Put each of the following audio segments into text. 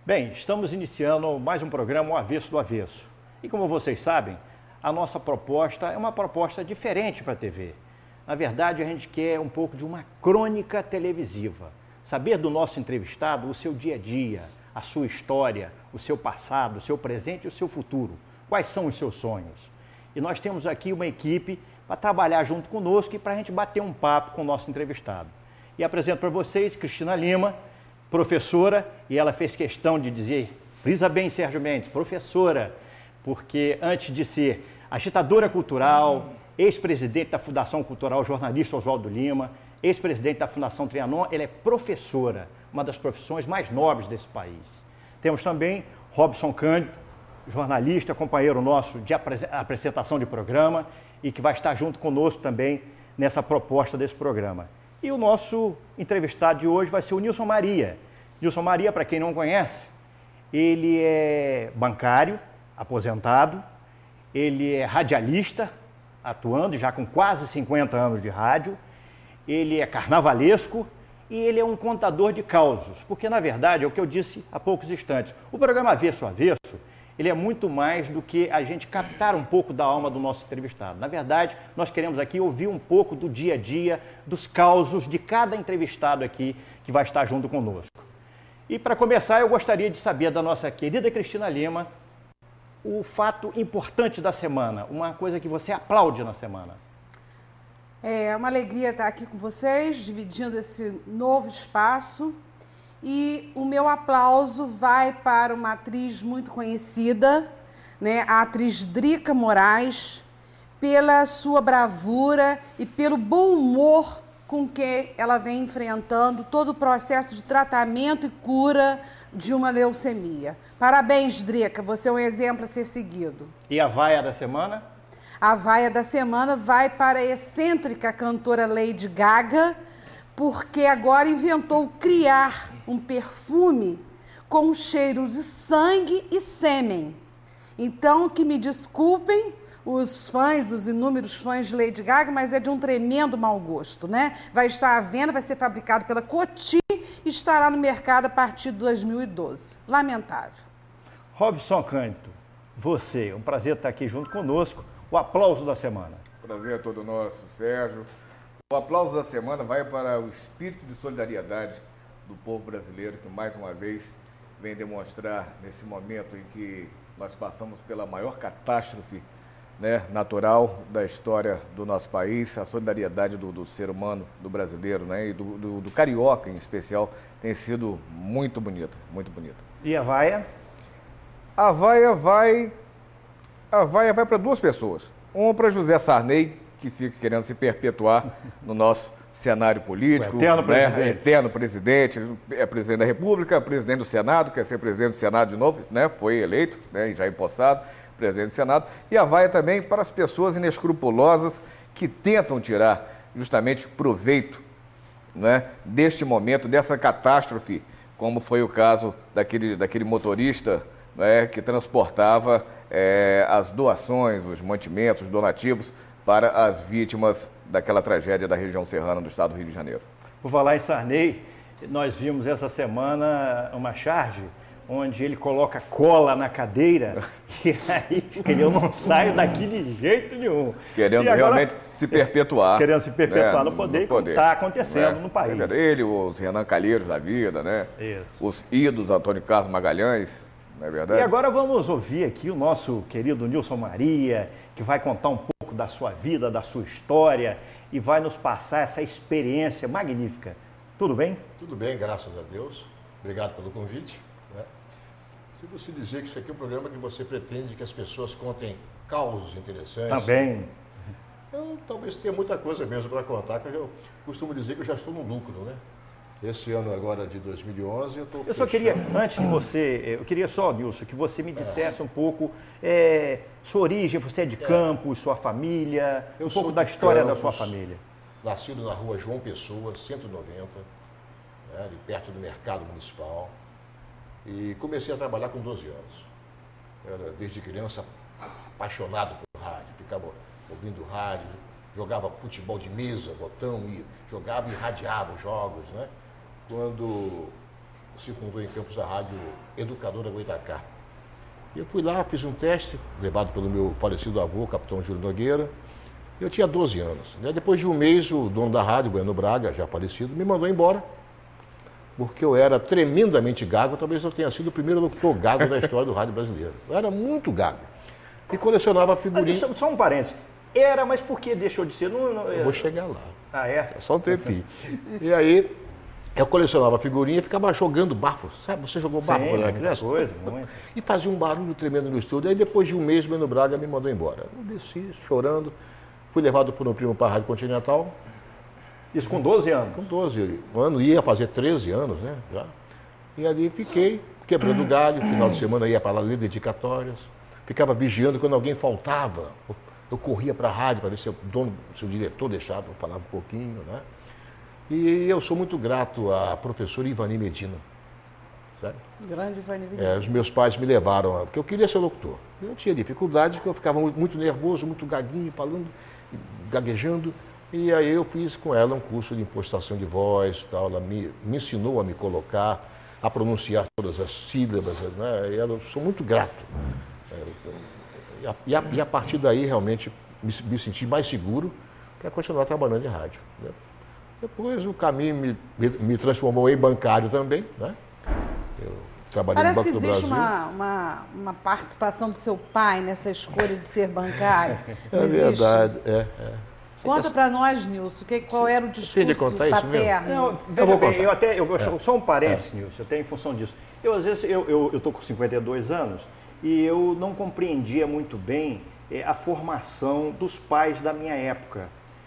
Bem, estamos iniciando mais um programa, O Avesso do Avesso. E como vocês sabem, a nossa proposta é uma proposta diferente para a TV. Na verdade, a gente quer um pouco de uma crônica televisiva. Saber do nosso entrevistado o seu dia a dia, a sua história, o seu passado, o seu presente e o seu futuro. Quais são os seus sonhos? E nós temos aqui uma equipe para trabalhar junto conosco e para a gente bater um papo com o nosso entrevistado. E apresento para vocês Cristina Lima, professora, e ela fez questão de dizer, frisa bem, Sérgio Mendes, professora, porque antes de ser agitadora cultural, ex-presidente da Fundação Cultural Jornalista Oswaldo Lima, ex-presidente da Fundação Trianon, ela é professora, uma das profissões mais nobres desse país. Temos também Robson Cândido, jornalista, companheiro nosso de apresentação de programa e que vai estar junto conosco também nessa proposta desse programa. E o nosso entrevistado de hoje vai ser o Nilson Maria. Nilson Maria, para quem não conhece, ele é bancário, aposentado, ele é radialista, atuando já com quase 50 anos de rádio, ele é carnavalesco e ele é um contador de causos, porque na verdade é o que eu disse há poucos instantes, o programa Avesso Avesso, ele é muito mais do que a gente captar um pouco da alma do nosso entrevistado. Na verdade, nós queremos aqui ouvir um pouco do dia a dia, dos causos de cada entrevistado aqui que vai estar junto conosco. E para começar, eu gostaria de saber da nossa querida Cristina Lima o fato importante da semana, uma coisa que você aplaude na semana. É uma alegria estar aqui com vocês, dividindo esse novo espaço. E o meu aplauso vai para uma atriz muito conhecida, né, a atriz Drica Moraes, pela sua bravura e pelo bom humor com que ela vem enfrentando todo o processo de tratamento e cura de uma leucemia. Parabéns, Drica, você é um exemplo a ser seguido. E a vaia da semana? A vaia da semana vai para a excêntrica cantora Lady Gaga, porque agora inventou criar um perfume com um cheiro de sangue e sêmen. Então, que me desculpem os fãs, os inúmeros fãs de Lady Gaga, mas é de um tremendo mau gosto, né? Vai estar à venda, vai ser fabricado pela Coty e estará no mercado a partir de 2012. Lamentável. Robson Cândido, você, um prazer estar aqui junto conosco. O aplauso da semana. Prazer é todo nosso, Sérgio. O aplauso da semana vai para o espírito de solidariedade do povo brasileiro, que mais uma vez vem demonstrar nesse momento em que nós passamos pela maior catástrofe, né, natural da história do nosso país. A solidariedade do ser humano, do brasileiro, né, e do carioca em especial, tem sido muito bonita, muito bonita. E a vaia? A vaia vai para duas pessoas. Uma para José Sarney, que fica querendo se perpetuar no nosso cenário político. Eterno presidente, é presidente da República, presidente do Senado, quer ser presidente do Senado de novo, né? Foi eleito, né? Já empossado, presidente do Senado. E a vaia também para as pessoas inescrupulosas que tentam tirar justamente proveito, né, deste momento, dessa catástrofe, como foi o caso daquele motorista, né, que transportava as doações, os mantimentos, os donativos para as vítimas daquela tragédia da região serrana do estado do Rio de Janeiro. Por falar em Sarney, nós vimos essa semana uma charge onde ele coloca cola na cadeira e aí eu não saio daqui de jeito nenhum. Querendo agora, realmente se perpetuar. Querendo se perpetuar no poder, como está acontecendo no país. Ele, os Renan Calheiros da vida, né? Isso. Os idos Antônio Carlos Magalhães, não é verdade? E agora vamos ouvir aqui o nosso querido Nilson Maria, que vai contar um pouco da sua vida, da sua história e vai nos passar essa experiência magnífica. Tudo bem? Tudo bem, graças a Deus. Obrigado pelo convite. Né? Se você dizer que isso aqui é um programa que você pretende que as pessoas contem causos interessantes... Também. Eu talvez tenha muita coisa mesmo para contar, porque eu costumo dizer que eu já estou no lucro, né? Esse ano agora de 2011 eu estou... Eu só queria, antes de você, eu queria só, Nilson, que você me dissesse um pouco sua origem, você é de Campos, sua família, um pouco da história da sua família. Nascido na rua João Pessoa, 190, né, ali perto do mercado municipal, e comecei a trabalhar com 12 anos. Eu era, desde criança, apaixonado por rádio, ficava ouvindo rádio, jogava futebol de mesa, botão, e jogava e radiava os jogos, né? Quando se fundou em Campos a Rádio Educadora Goitacá. Eu fui lá, fiz um teste, levado pelo meu falecido avô, capitão Júlio Nogueira. Eu tinha 12 anos. Depois de um mês, o dono da rádio, Bueno Braga, já falecido, me mandou embora, porque eu era tremendamente gago. Talvez eu tenha sido o primeiro locutor gago da história do rádio brasileiro. Eu era muito gago. E colecionava figurinhas. Só um parênteses. Era, mas por que deixou de ser? Eu vou chegar lá. Ah, é? Só um tempinho. E aí, eu colecionava figurinha e ficava jogando bafo. Sabe, você jogou bafo quando era criança? Coisa, muito. E fazia um barulho tremendo no estúdio. Aí depois de um mês, o Bueno Braga me mandou embora. Eu desci chorando. Fui levado por um primo para a Rádio Continental. Isso com 12 anos? Com 12 anos. Ia fazer 13 anos, né? Já. E ali fiquei, quebrando galho. Final de semana ia para lá ler dedicatórias. Ficava vigiando quando alguém faltava. Eu corria para a rádio para ver se o dono, se o diretor deixava eu falar um pouquinho, né? E eu sou muito grato à professora Ivani Medina. Sabe? Grande Ivani Medina. Os meus pais me levaram, porque eu queria ser locutor. Eu tinha dificuldades, porque eu ficava muito nervoso, muito gaguinho, falando, gaguejando. E aí eu fiz com ela um curso de impostação de voz, tal. Ela me ensinou a me colocar, a pronunciar todas as sílabas, né? E eu sou muito grato. E a partir daí, realmente, me senti mais seguro para continuar trabalhando em rádio. Né? Depois, o caminho me transformou em bancário também. Né? Eu trabalhei no Banco do Brasil. Parece que existe uma participação do seu pai nessa escolha de ser bancário. É verdade, Conta para nós, Nilson, qual era o discurso paterno? Eu só um parênteses, Nilson, até em função disso. Às vezes, eu estou com 52 anos, e eu não compreendia muito bem a formação dos pais da minha época.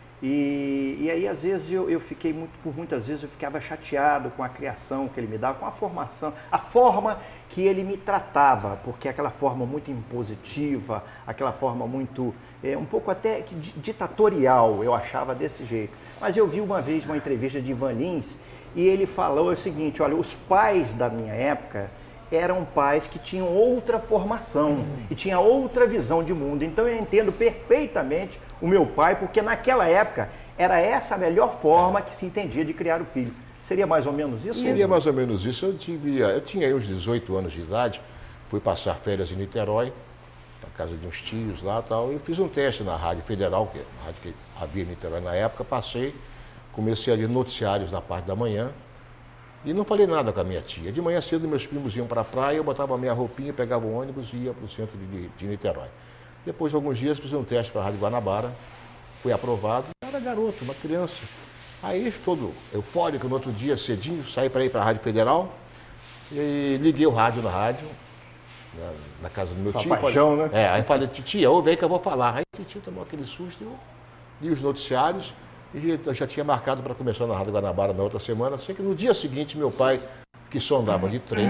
E aí, às vezes, por muitas vezes, eu ficava chateado com a criação que ele me dava, com a formação, a forma que ele me tratava, porque aquela forma muito impositiva, aquela forma muito, um pouco até ditatorial, eu achava desse jeito. Mas eu vi uma vez uma entrevista de Ivan Lins, e ele falou o seguinte: olha, os pais da minha época eram pais que tinham outra formação e tinham outra visão de mundo. Então eu entendo perfeitamente o meu pai, porque naquela época era essa a melhor forma que se entendia de criar o filho. Seria mais ou menos isso? Seria mais ou menos isso. Eu tinha aí uns 18 anos de idade, fui passar férias em Niterói, na casa de uns tios lá e tal, e fiz um teste na Rádio Federal, que é a rádio que havia em Niterói na época, passei, comecei a ler noticiários na parte da manhã, e não falei nada com a minha tia. De manhã cedo, meus primos iam para a praia, eu botava a minha roupinha, pegava o ônibus e ia para o centro de Niterói. Depois de alguns dias, fiz um teste para a Rádio Guanabara, fui aprovado. Eu era garoto, uma criança. Aí, todo eufórico, no outro dia, cedinho, saí para ir para a Rádio Federal e liguei o rádio na rádio, na casa do meu tio. Paixão, né? Aí falei: titia, ouve aí que eu vou falar. Aí a titia tomou aquele susto, eu li os noticiários. E eu já tinha marcado para começar na Rádio Guanabara na outra semana. Sei que no dia seguinte, meu pai, que só andava de trem,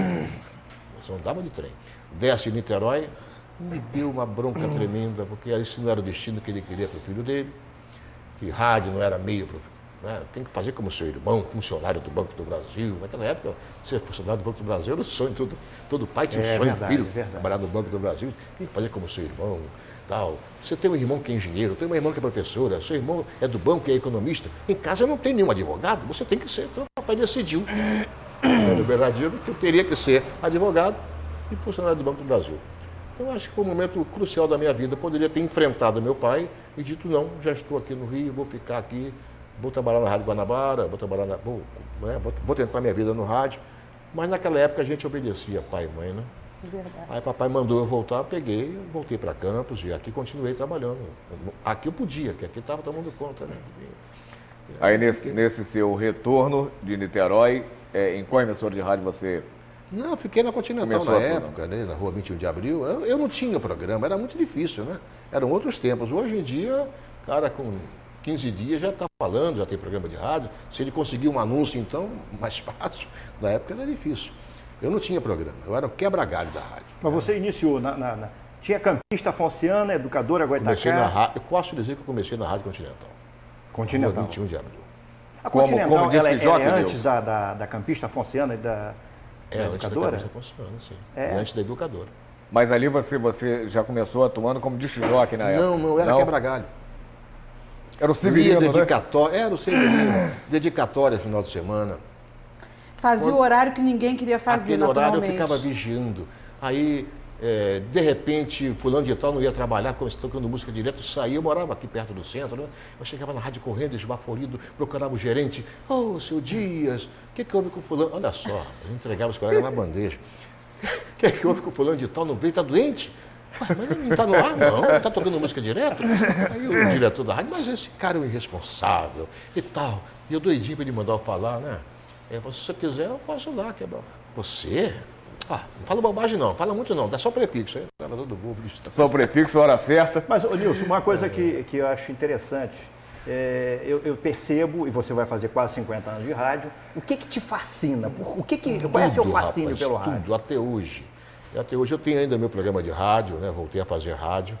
desce em Niterói, me deu uma bronca tremenda, porque isso não era o destino que ele queria para o filho dele, que rádio não era meio para o filho. Né? Tem que fazer como seu irmão, funcionário do Banco do Brasil. Naquela época, ser funcionário do Banco do Brasil era o sonho, todo pai tinha um sonho do filho, trabalhar no Banco do Brasil, tem que fazer como seu irmão. Tal. Você tem um irmão que é engenheiro, tem uma irmã que é professora, seu irmão é do banco e é economista. Em casa não tem nenhum advogado, você tem que ser. Então o papai decidiu, no Bernardino, que eu teria que ser advogado e funcionário do Banco do Brasil. Então acho que foi um momento crucial da minha vida. Eu poderia ter enfrentado meu pai e dito: não, já estou aqui no Rio, vou ficar aqui, vou trabalhar na Rádio Guanabara, vou tentar minha vida no rádio. Mas naquela época a gente obedecia pai e mãe, né? Verdade. Aí papai mandou eu voltar, peguei, voltei para Campos e aqui continuei trabalhando. Aqui eu podia, que aqui estava tomando conta, né? Aí nesse seu retorno de Niterói, em qual emissora de rádio você... Não, eu fiquei na Continental na época, né? Na rua 21 de Abril. Eu não tinha programa, era muito difícil, né? Eram outros tempos. Hoje em dia, cara com 15 dias já está falando, já tem programa de rádio. Se ele conseguir um anúncio, então, mais fácil. Na época era difícil. Eu não tinha programa, eu era o quebra-galho da rádio. Mas você iniciou tinha Campista Fonciana, Educadora Goitacá? Eu posso dizer que eu comecei na Rádio Continental. 21 de Abril. A Continental, ela é antes da Campista Fonciana e da Educadora? Antes da Campista Fonciana, sim. Antes da Educadora. Mas ali você já começou atuando como disc jockey na época? Não, era quebra-galho. Era o Severino, dedicatória, era o Severino. Dedicatória final de semana. Fazia o horário que ninguém queria fazer, aquele horário eu naturalmente. ficava vigiando. Aí, de repente, fulano de tal não ia trabalhar, tocando música direto, saía. Eu morava aqui perto do centro, né? Eu chegava na rádio correndo, esbaforido, procurava o gerente. Ô, seu Dias, o que houve com fulano? Olha só, eu entregava os colegas na bandeja. O que houve com fulano de tal? Não veio, está doente? Mas ele não está no ar, não? Não está tocando música direto? Aí o diretor da rádio, mas esse cara é um irresponsável e tal. E eu doidinho para ele mandar eu falar, né? Se você quiser, eu posso lá quebrar. Você? Não fala bobagem não, fala muito não, dá só prefixo. Aí estava todo bobo. Só o prefixo, hora certa. Mas, Nilson, uma coisa que eu acho interessante, eu percebo, e você vai fazer quase 50 anos de rádio, o que te fascina? Qual é o seu fascínio pelo rádio? Tudo, até hoje. Até hoje eu tenho ainda meu programa de rádio, né? Voltei a fazer rádio.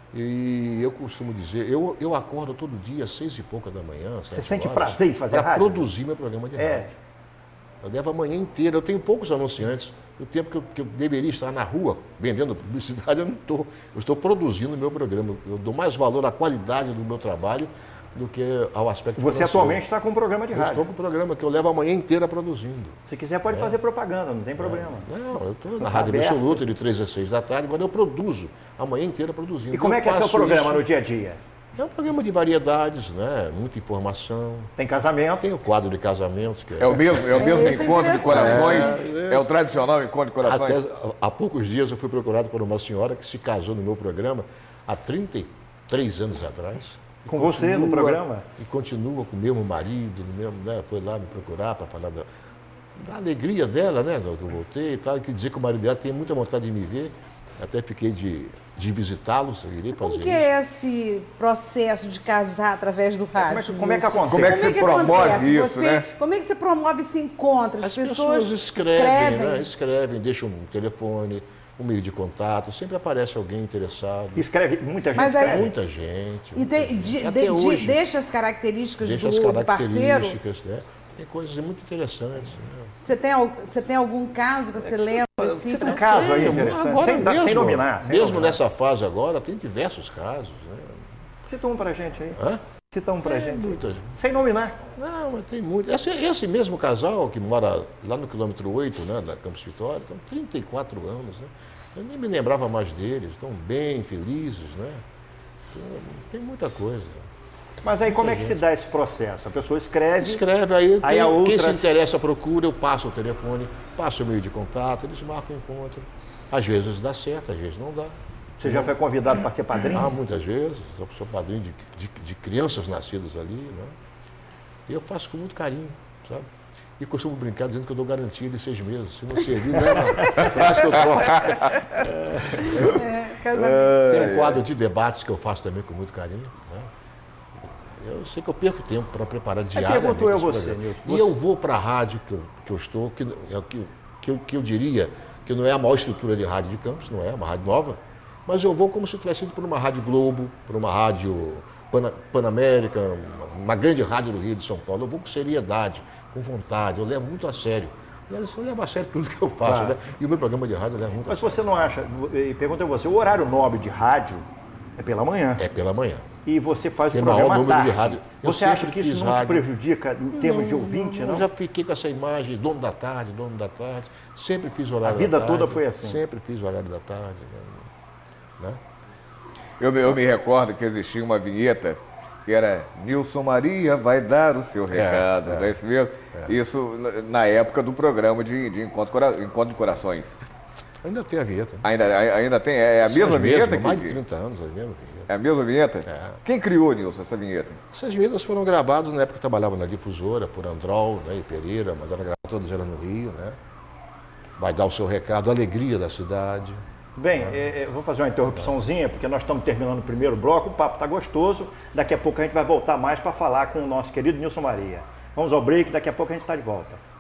E eu costumo dizer, eu acordo todo dia às 6 e pouca da manhã. Você sente prazer em fazer rádio? Para produzir meu programa de rádio. Eu levo a manhã inteira, eu tenho poucos anunciantes. O tempo que eu deveria estar na rua vendendo publicidade, eu não estou. Eu estou produzindo o meu programa. Eu dou mais valor à qualidade do meu trabalho do que ao aspecto Você atualmente está com um programa de rádio? Eu estou com um programa que eu levo a manhã inteira produzindo. Se quiser pode fazer propaganda, não tem problema. Não, eu estou na Rádio Absoluta de 3 a 6 da tarde, agora eu produzo, a manhã inteira produzindo. E como é que é seu programa no dia a dia? É um programa de variedades, né? Muita informação. Tem casamento? Tem o quadro de casamentos. Que é o mesmo encontro de corações? É o tradicional encontro de corações? Há poucos dias eu fui procurado por uma senhora que se casou no meu programa há 33 anos atrás. Com você no programa? E continua com o mesmo marido, né? Foi lá me procurar para falar da alegria dela, né? Que eu voltei e tal. E quer dizer que o marido dela tem muita vontade de me ver. Até fiquei de visitá-los, eu irei fazer Como que é esse processo de casar através do rádio? Como é que acontece? Como é que você promove isso, né? Como é que você promove esse encontro? As pessoas escrevem, deixam um telefone, um meio de contato, sempre aparece alguém interessado. Escreve muita gente? Mas aí, muita gente. E deixa as características do parceiro? Né? Tem coisas muito interessantes. Né? Você tem algum caso que você lembra? Assim, você tem um caso aí interessante? Sem nominar. Mesmo nessa fase agora, tem diversos casos. Né? Cita um pra gente aí. Hã? Cita um pra gente. Muita gente. Sem nominar. Não, mas tem muito. Esse mesmo casal que mora lá no quilômetro 8, né, da Campos Vitória, tem 34 anos, né? Eu nem me lembrava mais deles, estão bem felizes, né? Tem muita coisa. Mas aí como é que se dá esse processo? A pessoa escreve... aí a outra... quem se interessa procura, eu passo o telefone, passo o meio de contato, eles marcam o encontro. Às vezes dá certo, às vezes não dá. Você já foi convidado para ser padrinho? Muitas vezes, sou padrinho de crianças nascidas ali, né? E eu faço com muito carinho, sabe? E costumo brincar dizendo que eu dou garantia de 6 meses. Se não servir, não traz que eu troco. Tem um quadro de debates que eu faço também com muito carinho, né? Eu sei que eu perco tempo para preparar diariamente. Perguntou eu você, Nilson. E eu vou para a rádio que eu estou, que eu diria que não é a maior estrutura de rádio de Campos, não é uma rádio nova, mas eu vou como se tivesse ido para uma rádio Globo, para uma rádio Panamérica, uma grande rádio do Rio de São Paulo. Eu vou com seriedade, com vontade, eu levo muito a sério. Eu levo a sério tudo que eu faço, claro, né? E o meu programa de rádio eu levo muito a sério. Mas você não acha, e pergunto a você, o horário nobre de rádio é pela manhã? É pela manhã. E você faz o programa à tarde. De rádio. Você acha que isso não te prejudica em termos de ouvinte, não? Eu já fiquei com essa imagem, dono da tarde. Sempre fiz horário da tarde. A vida toda foi assim? Sempre fiz horário da tarde. Né? Eu me recordo que existia uma vinheta que era Nilson Maria vai dar o seu recado, não é isso mesmo? Isso na época do programa de Encontro de Corações. Ainda tem a vinheta. Ainda tem? É a mesma vinheta? Mais de 30 anos, a mesma vinheta. É a mesma vinheta? É. Quem criou, Nilson, essa vinheta? Essas vinhetas foram gravadas na época que eu trabalhava na difusora, por Androl, né, e Pereira, mandaram gravar todas elas no Rio, né? Vai dar o seu recado, a alegria da cidade. Bem, eu vou fazer uma interrupçãozinha, porque nós estamos terminando o primeiro bloco, o papo está gostoso, daqui a pouco a gente vai voltar mais para falar com o nosso querido Nilson Maria. Vamos ao break, daqui a pouco a gente está de volta.